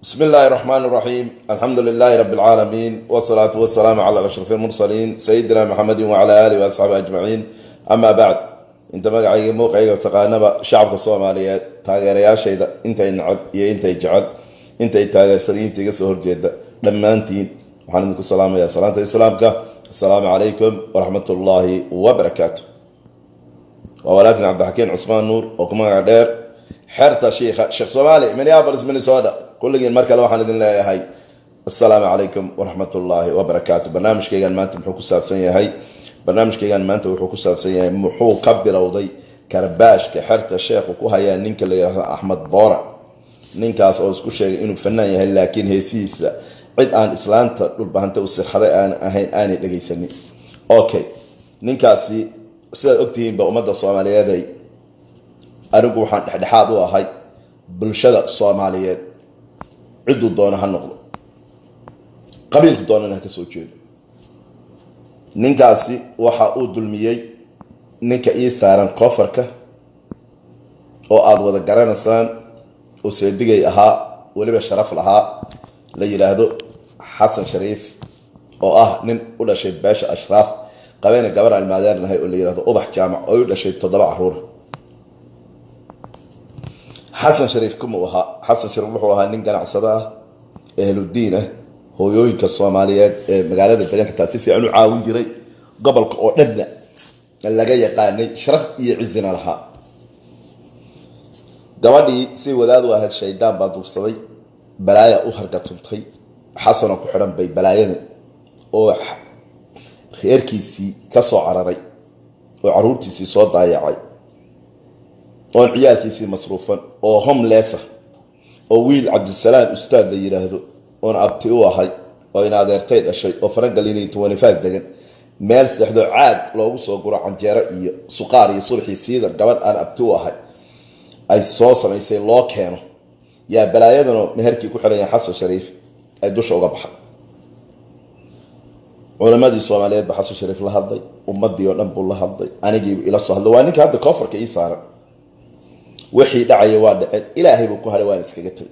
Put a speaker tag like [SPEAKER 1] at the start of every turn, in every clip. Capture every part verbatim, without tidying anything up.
[SPEAKER 1] بسم الله الرحمن الرحيم. الحمد لله رب العالمين والصلاة والسلام على أشرف المرسلين سيدنا محمد وعلى آله وأصحابه أجمعين. أما بعد أنت مقعي موقعي تقانب شعب الصوماليات تاجر يا شيدا أنت ينعد يا أنت يجعد أنت يتاجر سرين تجسور جدا لما أنتين وحنكم السلام يا سلامة السلامك السلام عليكم ورحمة الله وبركاته. ولكن عبد الحكيم عثمان نور وكما قدر حرت شيخ شيخ صومالي من يابرز من سودا كل جين مركل واحد إذن الله هاي. السلام عليكم ورحمة الله وبركاته. برنامج كيان ما أنت محوك سابسية هاي برنامج كيان ما أنت محوك سابسية محو كبر وضي كرباش كحرت الشيخ وكوها نينك اللي أحمد بورع نينك أسأل كل شيء إنه فنان يهل لكن هي سيس عد عن إسلام تقول بهنت وصير حدا أنا أهين أنا اللي جيسني. أوكي نينك أسي سيد أكتين بأمد الصومالية دي أرجو حن حد حاضوا هاي بالشدة الصوماليات عدوا الدونة هالنقطة قبيل الدونة إنها كسوتشين نينكاسي وحاود المية نينكا إيه سارن قفركه أو أدوى ذكرنا سان وسيدي أها ولي بشرف لها ليلة هذا حسن شريف أو أه نين ولا شيء باش أشراف قبينا جبر المدار نهاي ولا يلا هذا أبح جامع أو ولا شيء تضبع عروره حسن شريف كم وها حسن شريف وها نين كان عصدا أهل الدين هو يويك الصوماليات مقالات الفجان حتى سيف عنو عاون جري قبل قرننا اللي جاي قاني شرف يعزنا لها دوادي سي وداد واحد شيطان بعض وصدي بلايا أخر قطمتي حسن وكحرم بي بلايا أو خير كيسي كسو عرري وعروتي سي صوت ضايعي oo ciyaalkiisii masruufan oo homeless oo wiil Cabdisalaam ustaad la yiraahdo oo abti u ahay oo in adeertay dhashay oo farangalini twenty five degan meel saxdo caag loogu soo guro canjeero iyo suqaar iyo sulxi siidar gabadh aan abti u ahay ay soo samaysay loo keeno yaa balaayadan meherkii ku xiran Xasan Shariif ay dusha uga baxay culamadii Soomaaliyeed ba Xasan Shariif la hadlay ummadii oo dhan buu la hadlay anigii ila soo hadlay waa ninka hadda koonfurka ii saaran wixii dhacay waa dhacay ilaahay buu ku haray waan iskaga tagay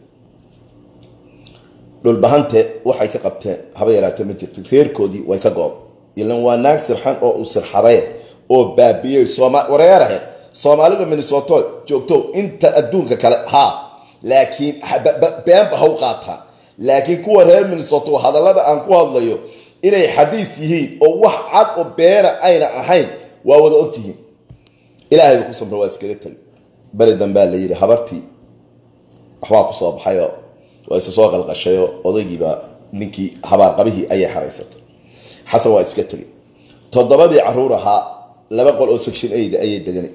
[SPEAKER 1] dul bahante waxay ka qabteen haba yaraatay ma jirto reerkoodii way ka go'o ilan waa naag sirxan oo u sirxaday oo baabiyay Soomaal wareerahay Soomaalida Minnesota joogto inta adduunka kale ha laakiin been ba haw qaata laakiin kuwa reer Minnesota hadallada aan ku hadlayo inay xadiis yihiin oo wax cad oo beera ayna ahayn waa wada ogtihiin ilaahay buu ku samro waa iskaga tagay bari dambaa la yiri habartii waxba ku soo baxayo oo isa soo qalqashayo odaygiiba ninkii habaar qabihii ay xaraysatay xasan waa iska tagay todobadii caruur ahaa laba qol oo section eight ay deganay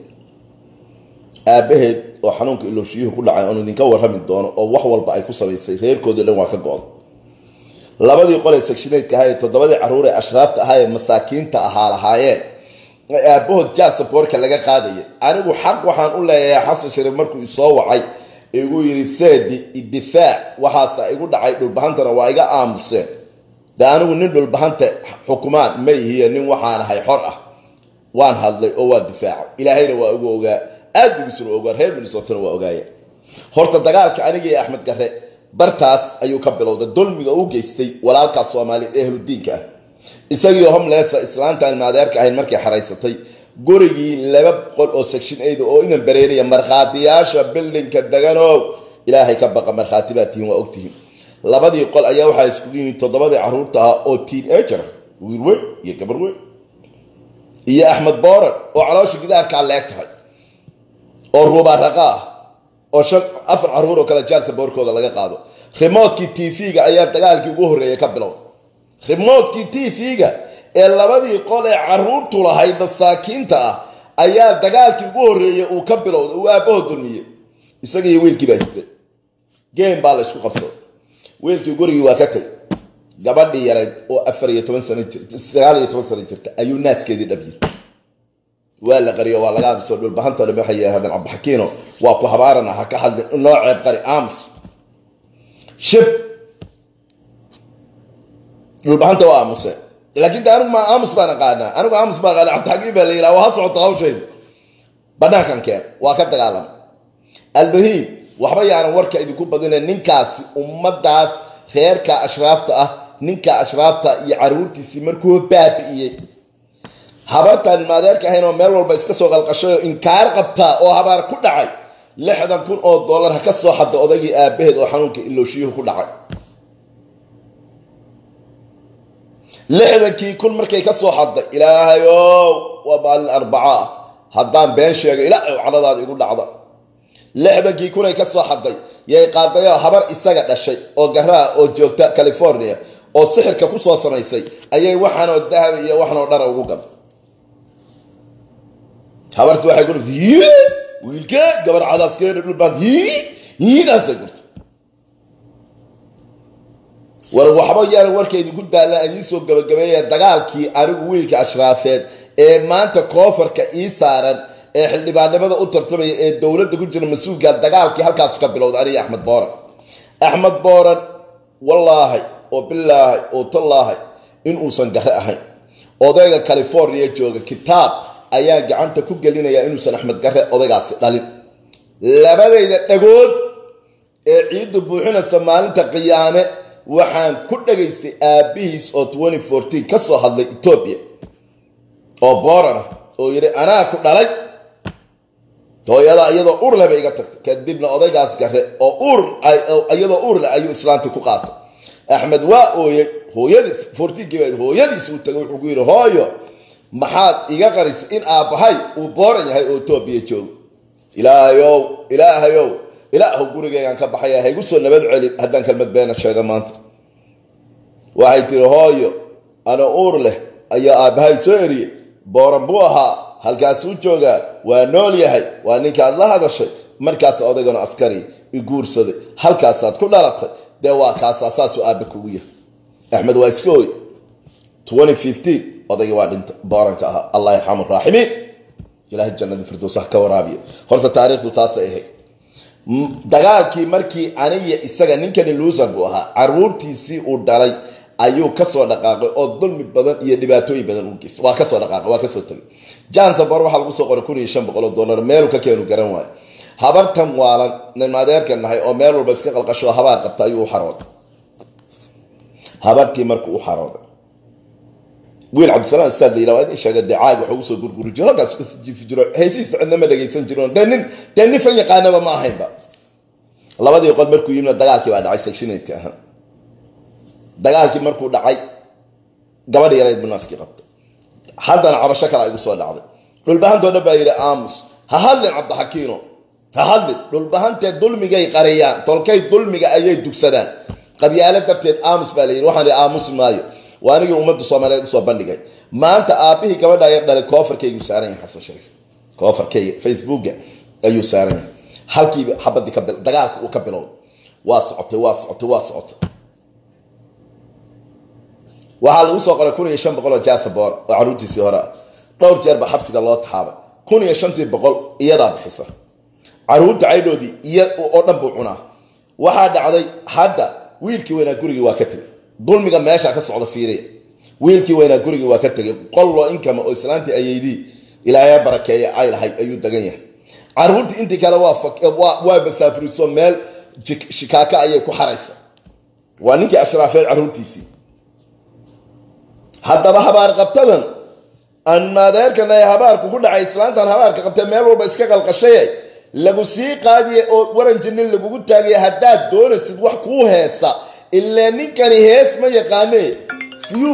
[SPEAKER 1] aabaheed oo xanuunka ilooshiyo ku dhacay oo ninka warrami doono oo wax walba ay ku sameysay reerkooda dhan waa ka go'on labadii qol ee section eight ka ahay todobadii caruur ee ashraafta ahaa ee masaakiinta ahaa lahaayeen aabahood jaar saboorka laga qaadayay anigu xaq waxaan u leeyahay Xasan Shariif markuu soo wacay igu yiri seedi idifaac waxa igu dhacay dhul bahantana waa iga aamuseen daanigu nin dhul bahanta xukumaan ma yihiin nin waxaan ahay xor ah waan hadlay oo waa difaac ilaahayna waa ugu ogaa aad ugu soo ogaa reer Minnesota waa ogaaya horta dagaalka aniga iyo Axmed Garre bartaas ayuu ka bilowday dulmiga uu geystay walaalka Soomaaliyeed ee ahludiinka isagoo homeless islaanta maadeerka ahayn markii xaraysatay gurigii laba qol oo section eight oo inaan bareeriya marxaatiyaasha buildingka dagano ilaahay ka baqa marxaatibaatiin waa ogtihiin labadii qol ayaa waxa isku yimid todobadii caruurta oo teenager wiil weyn iyo gabar weyn iyo Axmed Booran oo caloosh gidaarka leegtahay oo ruuba raqa oo shan afar caruur oo kala jaalsa boorkooda laga qaado remote-kii T V-ga ayaa dagaalkii ugu horeeyay ka bilowday remote-kii T V-ga ee labadii qol ee caruurtu lahayd masaakiinta ah ayaa dagaalkii ugu horeeyay uu ka bilowday uu aabahood dulmiyay isaga iyo wiilkii baa isbed game baa la isku qabsaday wiilkii gurigii waa ka tagay gabadhii yaray oo afar iyo toban sano jirtay sagaal iyo toban sano jirtay ayuu naaskeedii dhabiyay waa la qariyo waa laga absoo dhul bahanta lama xayay hadan Abdi Xakiino waa ku habaarana ha ka hadlin noo ceeb qari aamus shib dhul bahanta waa aamusay laakiin daanu ma aamus baan qaadna anigu aamus baan qaadna Abdi Xakiin baa leeyahay waa socota hawsheed banaankan keen waa ka dagaalam albahim waxba yaanan warka idinku badina ninkaasi ummadaas reerka ashraafta ah ninka ashraafta iyo caruurtiisii markuu baabi'iyey habartan maadeerka ahayn oo meel walba iska soo qalqashay oo inkaar qabtaa oo habaar ku dhacay lixdan kun oo dollar ha ka soo xadda odaygii aabaheed oo xanuunka ilooshiyo ku dhacay lixdankii kun markay ka soo xadday ilaahayow waa maalin arbaca haddaan been sheegay ilaahay cadadaada igu dhacda lixdankii kunay ka soo xadday yay qaadayo habar isaga dhashay oo garaa oo joogta California oo sixirka ku soo samaysay ayay waxaan oo dahab iyo waxaan oo dhar ugu gad habartu waxay ku dhigtay wiilka gabar cadaaskeena dhul baan hii hiidaas gurto war waxba yar warkeedu ku daala aan soo gabagabeeyay dagaalkii arigu wiilka ashraafeed ee maanta koofarka ii saaran ee xildhibaanimada u tartamay ee dawladda ku jira mas'uulka dagaalkii halkaas ka bilowday ari Axmed Booran Axmed Booran wallahi oo billahi oo tallahi in uu san gaar ahayn odayga California jooga kitaab ayaa gacanta ku gelinaya inuu san Axmed Garre odaygaasi dhalin labadayda dhagood ee ciidu buuxinaysa maalinta qiyaame waxaan ku dhageystay aabihiis oo twenty fourteen ka soo hadlay Ethiopia oo Booran oo yiri anaa ku dhalay tooyada iyadoo uur leh bay iga tagtay kadibna odaygaas Garre oo uur iyadoo uur leh ayuu islaanti ku qaatay Axmed waa ooyay hooyadii fourteen geed hooyadiis uu tagay wuxuu ku yiri hooyo maxaad iga qaris in aabahay uu Booran yahay oo Ethiopia joogo ilaahayow ilaahayow ilaahu gurigaygan ka baxaya hay gusoo nabad celi haddaan kalmad been sheega maanta waxay tiri hooyo ana uur leh ayaa aabahay soo eriyay Booran buu ahaa halkaas uu jooga waa nool yahay waa ninka aad la hadashay markaas odaygana askari i guursaday halkaas aad ku dhalatay de waa kaas asaas uu aabe kugu yahay Axmed waa iska ooy twenty fifteen odayga waa dhinta Booranka ahaa Allah yarxamu raahimiin ilaahay jannada firdawsa ka waraabiyo horta taariikhdu taas ay ahayd dagaalkii markii aniga isaga ninkani loser buu ahaa caruurtiisii uu dhalay ayuu ka soo dhaqaaqay oo dulmi badan iyo dhibaatooyin badan u geystay waa ka soo dhaqaaqay waa ka soo tagay Johnson Bor waxa lagu soo qoray kun iyo shan boqol oo dollar meel ka keenu garan waay habartan waalan nin maadeerkan nahay oo meel walba iska qalqasho habaar qabta ayuu u xarooday habartii markuu u xarooday wiil Cabdisalaam Ustaad Leeyahay in shaga dacaaga wuxuu soo gurguri jiro halkaas ka jiif jiro heesiis cidna ma dhageysan jiroon danin danin fan yaqaanaba ma ahaynba labadii qol markuu yimid dagaalkii baa dhacay section eight ka ahaa dagaalkii markuu dhacay gabadh yareed munaaski qabtay haddana cabasho kale ay ugu soo dhacday dhulbahantooda baa yiri aamus ha hadlin Cabdixakiino ha hadlin dhulbahantee dulmigay qariyaan tolkay dulmiga ayay dugsadaan qabyaalad darteed aamus baa leeyahay waxaan aamus maayo waanigi ummadda Soomaaliyeed u soo bandhigay maanta aabihi gabadha ay dhalay koofarkaygu saaran yahay Xasan Shariif koofarkayga Facebook ayuu saaran yahay halkii xabadii ka bil dagaalka uu ka bilow waa socotay waa socotay waa socotay waxa lagu soo qoray kun iyo shan boqol oo Johnson Bor oo caruurtiisii hore dhowr jeer ba xabsiga loo taxaabay kun iyo shan boqol iyada bixisa caruurta aydoodii iyo oo dhan buu cunaa waxa dhacday hadda wiilkii weynaa gurigii waa ka tagay dulmiga meesha ka socda fiiriye wiilkii weynaa gurigii waa ka tagay qollo inkama oo islaantii ayeydii ilaahay barakeeyo ay lahayd ayuu dagan yahay caruurtii intii kale waa waa waa basaafriso meel shikaaka ayay ku xaraysa waa ninkii ashraafay caruurtiisii haddaba habaar qabtadan aan maadeerkan ay habaarku ku dhacay islaantan habaarka qabtay meel walba iska qalqashay lagu sii qaadiye oo waran jinnin lagu taagay haddaad doonaysid wax ku heesa ilaa ninkani hees ma yaqaanee fiyu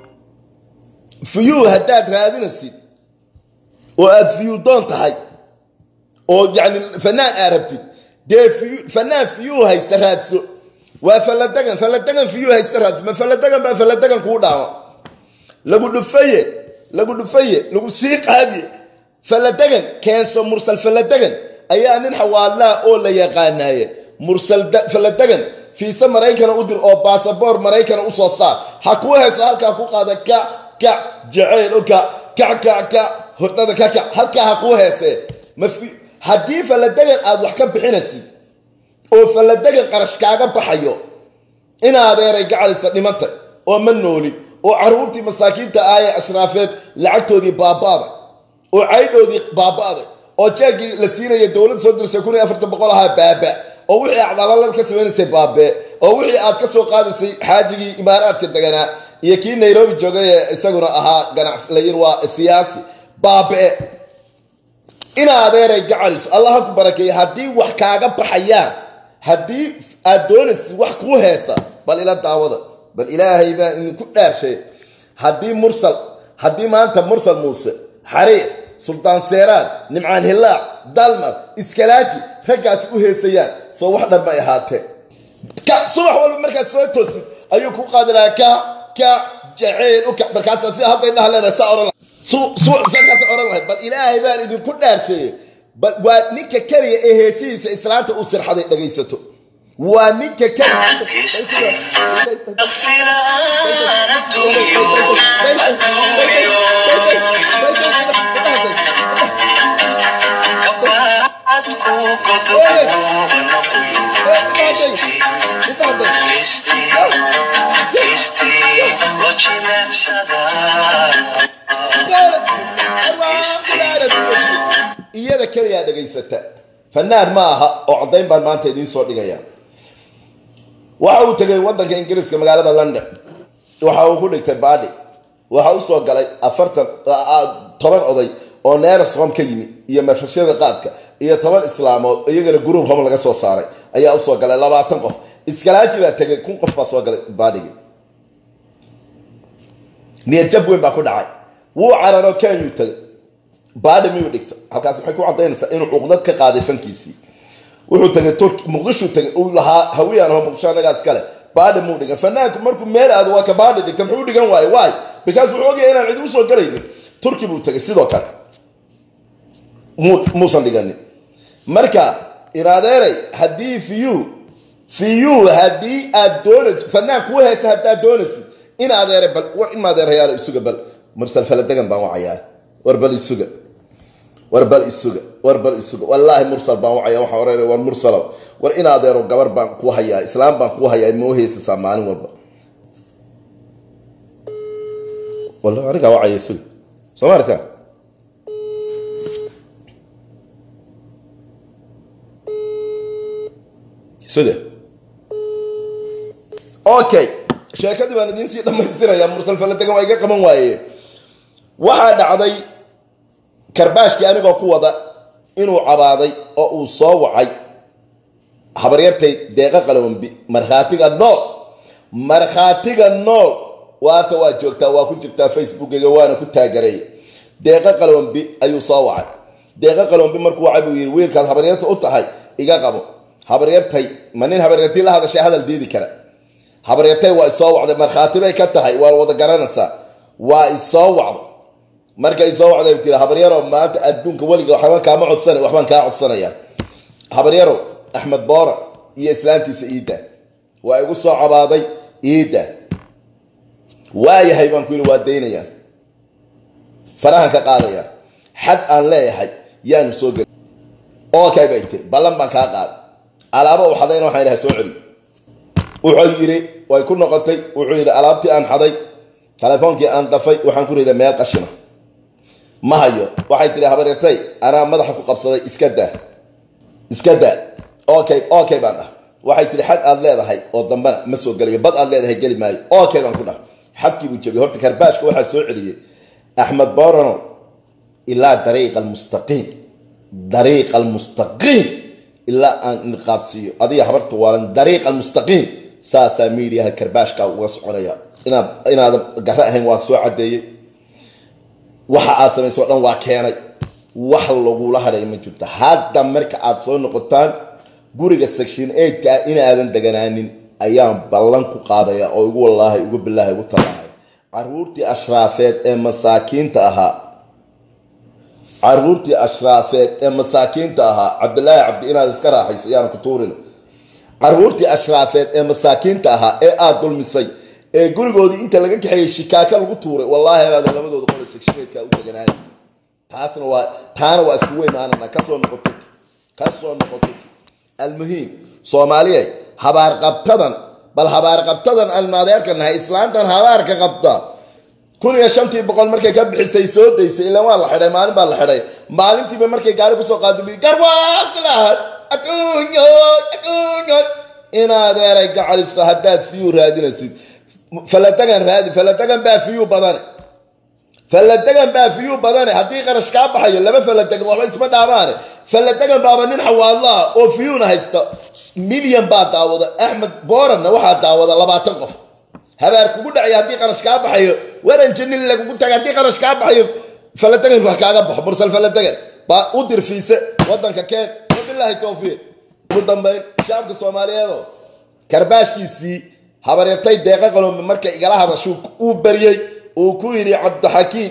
[SPEAKER 1] fiyu haddaad raadinaysid oo aad fiyu doon tahay oo yani fanaan arabtid dee fiyu fanaan fiyu haysa raadso waa faladagan faladagan fiyu haysa raadso ma faladagan ba faladagan ku dhaama lagu dhufaye lagu dhufaye lagu sii qaadiye faladagan keenso mursal faladagan ayaa nin xawaadla oo la yaqaanaye mursal faladagan fiisa Mareykan u dir oo passport Mareykan u soo saar ha ku heeso halka ku qaada ka ka jacayl oo ka ka ka ka hortada ka ka halka ha ku heese ma fi hadii faladagan aad wax ka bixinaysid oo faladagan qarash kaaga baxayo inaad eeray gacalisa dhimanta oo ma nooli oo caruurtii masaakiinta ay ashraafeed lacagtoodii baabaada oo caydoodii baabaada oo jeegii la siinaya dowladda soo dirsay kun iyo afartan boqol ahaa baaba oo wixii acdaalad ka sameysay baabe oo wixii aad ka soo qaadisay xaajigii imaaraadka deganaa iyo kii Nairobi joogay isaguna ahaa ganacsi la yir waa siyaasi baabe ina adeeray gacalis Allah ku barakeeyo hadii wax kaaga baxayaan hadii aad doonaysid wax ku heesa bal ila daawada bal ilaahay baa in ku dhaarshay hadii mursal hadii maanta mursal muuse xariir sultaan seeraan nimcaan hilaac dalmar iskalaaji ragaas u heesayaan soo wax dhan ma ahaatee ka subax walba markaad soo toosid ayuu ku qaadinaa ka ka jacayl u ka markaas si hadday dhahlana sa oran soo soo sankaas oran lahayd bal ilaahay baan idin ku dhaarshay bal waa ninka kaliya ee heesiisa islaanta u sirxaday dhageysato waa ninka kaliya iyada kaliya dhageysata fanaan ma aha oo cadayn baan maanta idin soo dhigaya waxa uu tagay wadanka Ingiriiska magaalada London waxa uu ku dhigtay baadhi waxa uu soo galay afartan toban oday oo neersom ka yimi iyo mafashada qaadka iyo toban islaamood iyagana group hom laga soo saaray ayaa u soo galay labaatan qof iskalaaji baa tagay kun qof baa soo galay baadhigi niyad jab weyn baa ku dhacay wuu cararo Kenya tagay baadhi miyuu dhigto halkaas waxay ku cadeynaysaa inuu cuqdad ka qaaday fankiisii wuxuu tagay Turki Muqdisho tagay uu lahaa hawiyaan oo Muqdisho nagaas kale baadhi muu dhigan fanaanku markuu meel aad waa ka baadhi dhigtay muxuu dhigan waay waay because wuxuu ogyahay inaan cid u soo galaynin Turki buu tagay sidoo kale muusan dhiganin marka iraadeeray hadii fiyu fiyu hadii aad doonaysid fanaanku heesa hadaa doonaysid in adeeray bal war in maadeerayaal isuga bal mursal faladagan baan wacayaa war bal isuga war bal isuga war bal isuga wallahi mursal baan wacayaa waxa horeeyay war mursal war in adeero gabar baan ku hayaa islaam baan ku hayaa ma heesa saamaan walba wallahi ariga wacaya isuga Soomaarta isuga okay sheekadii baan idin sii dhamaystiraya mursal faladagan waa iga qaban waaye waxa dhacday karbaashkii anigoo ku wada inuu cabaaday oo uu soo wacay habaryartay deeqa qalombi marxaatiga nool marxaatiga nool waata waa joogtaa waa ku jirtaa facebookiga waana ku taageeray deeqa qalombi ayuu soo wacay deeqa qalombi markuu wacay buu yiri wiilkaad habaryarta u tahay iga qabo habaryartay manin habaryartii la hadashay hadal diidi kara habaryartay waa soo wacday marxaati bay ka tahay waa wada garanaysaa waa soo wacday markay soo wacday tii habaryaro maanta adduunka waliga waxaan ka ma codsanay waxbaan ka codsanaya habaryaro Ahmed Boora iyo islaantiisa iida waa igu soo cabaaday iida waayahay baan ku yiri waa deynaya farahan ka qaadaya xad aan leeyahay yaan soo gal okay bay tii balan baan ka qaad alaabo waxadayna waxaan ilahay soo celi wuxuu yiri way ku noqotay wuxuu yiri alaabtii aan xaday telefoonkii aan qafay waxaan ku riday meel qashina ma hayo waxay tiri habaryartay ana madaxa ku qabsaday iska daa iska daa okay okay baan ah waxay tiri xad aad leedahay oo dambana ma soo galiyo bad aad leedahay gali maayo okay baan ku dhax xadkii buu jabiyay horta karbaashka waxa soo celiyay Ahmed Boorano ila dariiq almustaqim dariiq almustaqim ila an inqaasiyo adiga habartu waa dariiq almustaqim saasa meediyaha karbaashka uga soconaya inaad inaad garra ahayn waa soo cadeeyay waxa aad sameeyso dhan waa keenay wax lagu la haray ma jirto hadda marka aad soo noqotaan guriga section eight ka in aadan deganaanin ayaan ballan ku qaadaya oo igu wallahi igu billahi igu talaay caruurtii ashraafeed ee masaakiinta ahaa caruurtii ashraafeed ee masaakiinta ahaa Cabdullaahi Cabdi inaad iska raaxayso yaan ku tuurin caruurtii ashraafeed ee masaakiinta ahaa ee aad dulmisay ee gurigoodii inta laga kaxeeyay shikaaka lagu tuuray wallahi aad labadooda qol section eight ka u deganaaday taasna waa taana waa isku weynaanana ka soo noqotay ka soo noqotay المهم Soomaaliya habaar qabtadan bal habaar qabtadan almaadeerkan ha islaantan habaar ka qabta kun iyo shantii boqol markay ka bixisay soo daysay ilaa waa la xidhay maalin baa la xidhay maalintiiba markay gaari kusoo qaadibay garwaaslaad adduunyo adduunyo inaad eray gacaliso haddaad fiyu raadinaysid faladagan raadi faladagan baa fiyu badane faladagan baa fiyu badane haddii qarash kaa baxayo laba faladag waxba isma dhaabaane faladagan baaba nin xawaadlaha oo fiyuna haysta milyan baa daawada axmed booranna waxaa daawada labaatan qof habaar kugu dhacay haddii qarash kaa baxayo waran janil lagugu taga haddii qarash kaa baxayo faladagan wax kaaga baxo mursal faladagan baa u dirfiise waddanka keen wabilaahi towfiiq ugu dambayn shacabka soomaaliyeedoo karbaashkiisii habaryartay deeqa qaloomi marka igala hadashu uu baryey uu ku yidhi cabdixakiim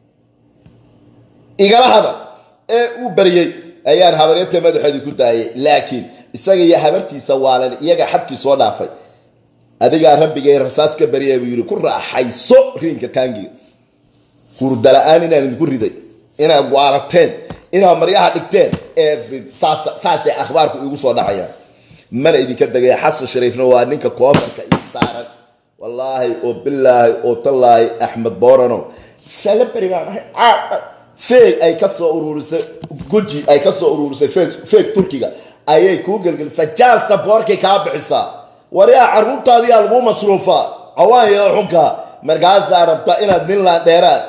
[SPEAKER 1] igala hadal ee uu baryey ayaan habaryartay madaxeedii ku daayay laakiin isaga iyo habartiisa waalan iyaga xadkii soo dhaafay adigaa rabbigay rasaas ka baryay buu yidhi ku raaxayso riinka taangiga hurdala-aan inaan idinku riday inaad waalateen inaad maryaha dhigteen saasay akhbaarku igu soo dhacayaan mana idinka degaya xasan shariifna waa ninka koofarka ii saaran wallaahi oo bilaahi oo tallaahi axmed boorano sala beri baan ahay feeg ay ka soo uruurisay guji ay ka soo uruurisay feeg turkiga ayay kuu gelgelisay jaal saboorkay kaa bixisaa waryaa carruurtaadiyaa lagu masruufaa cawaanya xunka markaasaa rabta inaad ninland dheeraad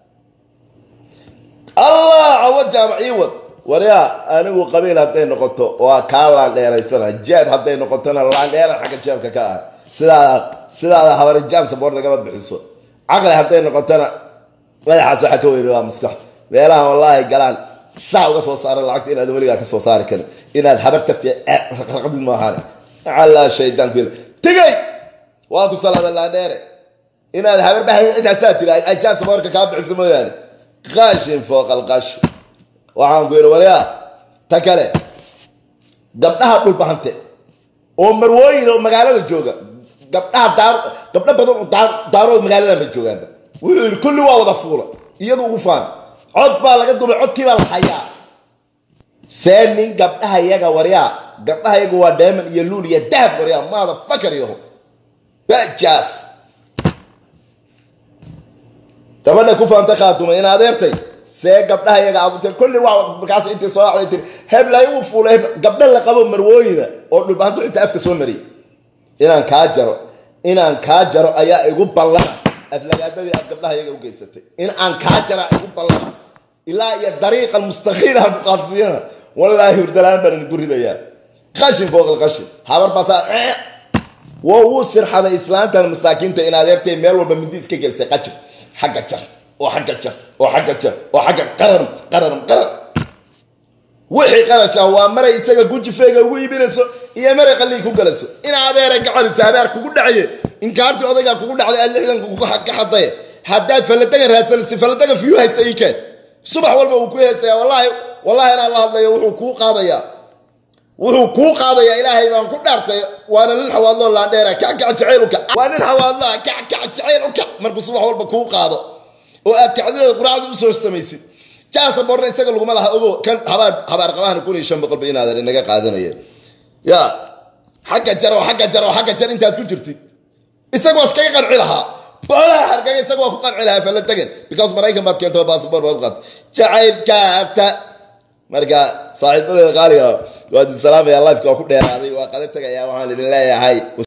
[SPEAKER 1] allah cawo jaamacii wad waryaa anigu qabiil hadday noqoto waa kaa laan dheeraysana jeeb hadday noqotona laan dheeran xagga jeebka ka ah sidaada sidaada habari jaab saboor lagama bixiso caqli hadday noqotona madaxaas waxaa ka weyna waa maskax meelaha wallaahi galaan saa uga soo saara lacagta inaad weligaa ka soo saari karin inaad habar tafti raqdid maahaan calaa shaydaan bil tigay waa ku salaama laan dheere inaad habar bahay intaasaa tiri ay jaab saboorka kaa bixiso mooyaane qashin fooqa alqashin waxaan ku yidhi waryaa ta kale gabdhaha dhulbahante oo marwooyin oo magaalada jooga gabdhaha daar gabdho badan oo daar daarood magaalada ma joogaanba wuxuu yidhi kulli waa wada fuula iyadu ugu faan cod baa laga dubay codkii baa la hayaa see nin gabdhaha iyaga waryaa gabdhaha iyaga waa diamond iyo luul iyo dahab waryaa maada fakar yaho bajaas gabadha ku faantay khaatuma in adeertay see gabdhaha iyaga abuurtay kulli waa markaas intay soo acday tiri heblay uu fuulay gabdha la qabo marwooyina oo dhulbahantu inta afka soo mariyay inaan kaa jaro inaan kaa jaro ayaa igu ballana aflagaadadii aad gabdhaha iyaga u geysatay in aan kaa jara igu ballana ilaa iyo dariiqa mustaqiila muqaadisiyana wallaahi hurdalaan baan idinku ridayaa qashin fooq alqashin habar baasaa waa wuu sirxaday islaantan masaakiinta in adeertay meel walba mindi iska gelisay qajib xagga jar oo xagga jar oo xagga jar oo xagga qaran qaran qaran wixii qarasha waa maray isaga guji feega ugu iibinayso iyo maray qalliin ku galayso in adeeray gacaliso habaar kugu dhacaye inkaartii odaygaa kugu dhacday aad lixdan ka xadaye haddaad faladagan raadsanaysa faladagan fiyu haysta ii keen subax walba uu ku heesayaa wallaahi wallaahi inaan la hadlayo wuxuu kuu qaadayaa wuxuu kuu qaadayaa ilaahay baan ku dhaartay waana nin xawaadloo laandheera kackac jacayluka waa nin xawaadlaa kackac jacayluka markuu subax walba kuu qaado oo aad kacdinada quraacda u soo samaysid jaasa borna isaga laguma laha ogo kan habaar habaar qabahana kun iyo shan boqol ba inaadan inaga qaadanayeen ya xagga jar oo xagga jar oo xagga jar intaad ku jirtid isaga waa iskaga qanci lahaa boolaha hargaga isaga waa ku qanci lahaa fala degan because maraykan baad keento baasboor baad qaad jacaylkaarta marka saaxiibadeeda qaaliga waa salaamaya live-ka waa ku dheeraaday waa qada tagayaa waxaan idin leeyahay